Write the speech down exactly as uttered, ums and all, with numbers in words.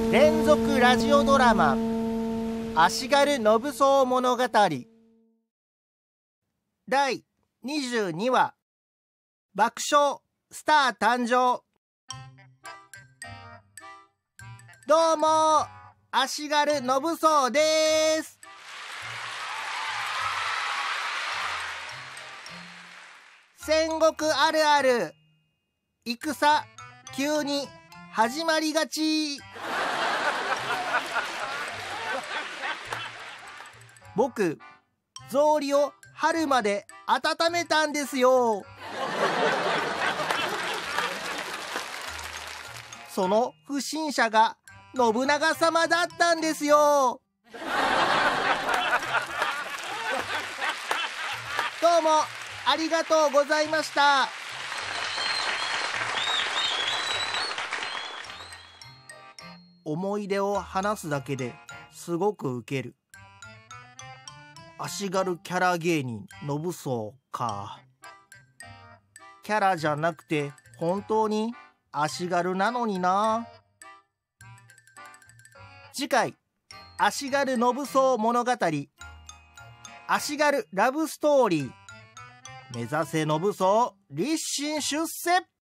連続ラジオドラマ足軽信荘物語だいにじゅうにわ爆笑スター誕生。どうも足軽信荘です。戦国あるある、戦急に始まりがち。僕、草履を春まで温めたんですよ。その不審者が信長様だったんですよ。どうもありがとうございました。思い出を話すだけですごくウケる。足軽キャラ芸人信荘か。キャラじゃなくて本当に足軽なのにな。次回足軽信荘物語、足軽ラブストーリー、目指せ信荘立身出世。